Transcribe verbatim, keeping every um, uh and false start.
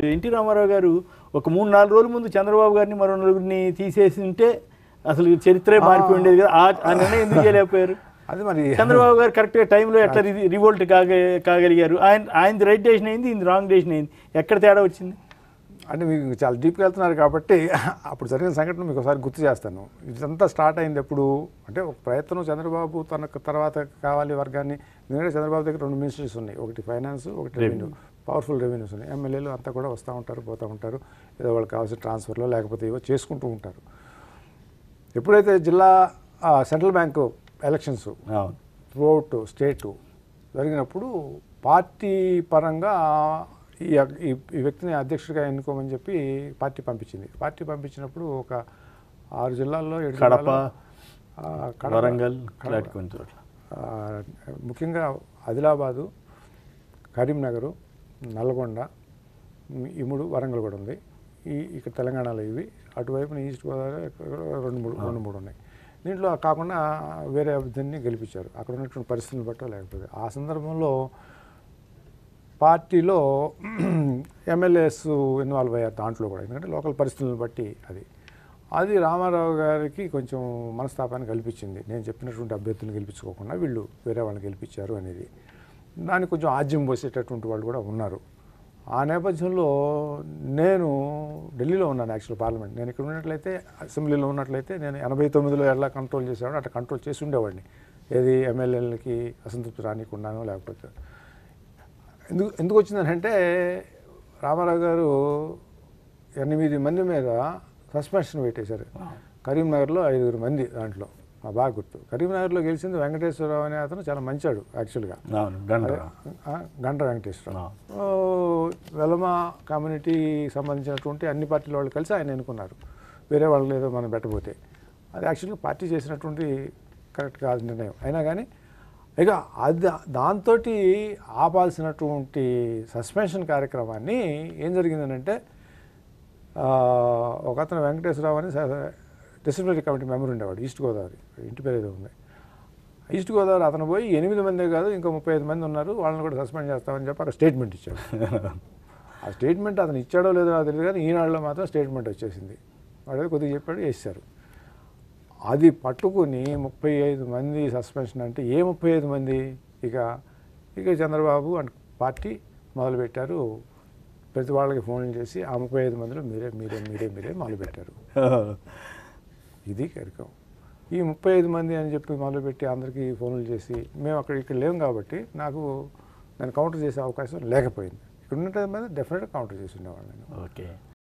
NT Ramarao గారు ఒక మూడు నాలుగు రోజుల ముందు చంద్రబాబు గారిని మరో నలుగురిని తీసేసి ఉంటే అసలు చరిత్రే మారిపోయి ఉండేది కదా. ఆ నిర్ణయం ఎందుకు చేయలేకపోయారు? అది మరి చంద్రబాబు గారు కరెక్ట్గా టైంలో ఎట్లా రివోల్ట్ కాగ కాగలిగారు? ఆయన ఆయనది రైట్ డెసిషన్ అయింది, ఇది రాంగ్ డెసిషన్ అయింది. ఎక్కడ తేడా వచ్చింది అంటే మీకు చాలా డీప్గా వెళ్తున్నారు కాబట్టి అప్పుడు జరిగిన సంఘటన మీకు ఒకసారి గుర్తు చేస్తాను. ఇదంతా స్టార్ట్ అయింది ఎప్పుడు అంటే ఒక ప్రయత్నం చంద్రబాబు తన తర్వాత కావాలి వర్గాన్ని. ఎందుకంటే చంద్రబాబు దగ్గర రెండు మినిస్ట్రీస్ ఉన్నాయి, ఒకటి ఫైనాన్స్, ఒకటి రెవెన్యూ. పవర్ఫుల్ రెవెన్యూస్ ఉన్నాయి. ఎమ్మెల్యేలు అంతా కూడా వస్తూ ఉంటారు, పోతూ ఉంటారు, ఏదో వాళ్ళకి కావాల్సిన ట్రాన్స్ఫర్లో లేకపోతే ఏవో చేసుకుంటూ ఉంటారు. ఎప్పుడైతే జిల్లా central bank elections throughout state జరిగినప్పుడు పార్టీ పరంగా ఈ ఈ వ్యక్తిని అధ్యక్షుడిగా ఎన్నుకోమని చెప్పి పార్టీ పంపించింది. పార్టీ పంపించినప్పుడు ఒక ఆరు జిల్లాల్లో ఏడు కడప, కడప వరంగల్, ముఖ్యంగా ఆదిలాబాదు, కరీంనగరు, నల్గొండ, ఈ మూడు, వరంగల్ కూడా ఉంది. ఈ ఇక్కడ తెలంగాణలో ఇవి. అటువైపున ఈస్ట్ గోదావరి రెండు మూడు రెండు మూడు ఉన్నాయి. దీంట్లో కాకుండా వేరే అభ్యర్థిని గెలిపించారు అక్కడ ఉన్నటువంటి పరిస్థితులను బట్టో లేకపోతే. ఆ సందర్భంలో పార్టీలో ఎమ్మెల్యేస్ ఇన్వాల్వ్ అయ్యారు దాంట్లో కూడా, ఎందుకంటే లోకల్ పరిస్థితులను బట్టి. అది అది రామారావు గారికి కొంచెం మనస్తాపాన్ని కల్పించింది. నేను చెప్పినటువంటి అభ్యర్థులను గెలిపించుకోకుండా వీళ్ళు వేరే వాళ్ళని గెలిపించారు అనేది. దానికి కొంచెం ఆజ్యం పోసేటటువంటి వాళ్ళు కూడా ఉన్నారు. ఆ నేపథ్యంలో నేను ఢిల్లీలో ఉన్నాను యాక్చువల్ పార్లమెంట్. నేను ఇక్కడ ఉన్నట్లయితే అసెంబ్లీలో ఉన్నట్లయితే నేను ఎనభై తొమ్మిదిలో ఎలా కంట్రోల్ చేసేవాడిని అట్లా కంట్రోల్ చేసి ఉండేవాడిని. ఏది ఎమ్మెల్యేలకి అసంతృప్తి రానికుండాను. లేకపోతే ఎందుకు ఎందుకు వచ్చిందంటే రామారావు గారు ఎనిమిది మంది మీద సస్పెన్షన్ పెట్టేశారు. కరీంనగర్లో ఐదుగురు మంది దాంట్లో బాగా గుర్తు. కరీంనగర్లో గెలిచింది వెంకటేశ్వర రావు అనే అతను చాలా మంచాడు యాక్చువల్గా, గంట వెంకటేశ్వరరావు. వెలమ కమ్యూనిటీ సంబంధించినటువంటి అన్ని పార్టీల వాళ్ళు కలిసి ఆయన ఎన్నుకున్నారు. వేరే వాళ్ళు ఏదో మనం పెట్టబోతే అది యాక్చువల్గా పార్టీ చేసినటువంటి కరెక్ట్ కాదు నిర్ణయం. అయినా కానీ ఇక అది దాంతో ఆపాల్సినటువంటి సస్పెన్షన్ కార్యక్రమాన్ని ఏం జరిగిందనంటే ఒక అతను వెంకటేశ్వరరావు అని డిసిప్లినరీ కమిటీ మెంబర్ ఉండేవాడు, ఈస్ట్ గోదావరి, ఇంటి పేరు ఏదో ఉంది. ఈస్ట్ గోదావరి అతను పోయి ఎనిమిది మందే కాదు ఇంకో ముప్పై ఐదు మంది ఉన్నారు, వాళ్ళని కూడా సస్పెండ్ చేస్తామని చెప్పి అక్కడ స్టేట్మెంట్ ఇచ్చాడు. ఆ స్టేట్మెంట్ అతను ఇచ్చాడో లేదో నాకు తెలియదు కానీ ఈనాడులో మాత్రం స్టేట్మెంట్ వచ్చేసింది. వాడు కొద్దిగా చెప్పాడు, వేసారు. అది పట్టుకుని ముప్పై ఐదు మంది సస్పెన్షన్ అంటే ఏ ముప్పై ఐదు మంది ఇక ఇక చంద్రబాబు అండ్ పార్టీ మొదలుపెట్టారు. ప్రతి వాళ్ళకి ఫోన్లు చేసి ఆ ముప్పై ఐదు మందిలో మీరే మీరే మీరే మీరే మొదలుపెట్టారు. ఇది కార్యక్రమం. ఈ ముప్పై ఐదు మంది అని చెప్పి మొదలుపెట్టి అందరికీ ఫోన్లు చేసి మేము అక్కడ ఇక్కడ లేము కాబట్టి నాకు నేను కౌంటర్ చేసే అవకాశం లేకపోయింది. ఇక్కడ ఉన్నట్టు మీద డెఫినెట్గా కౌంటర్ చేసి ఉండేవాళ్ళు నేను. ఓకే.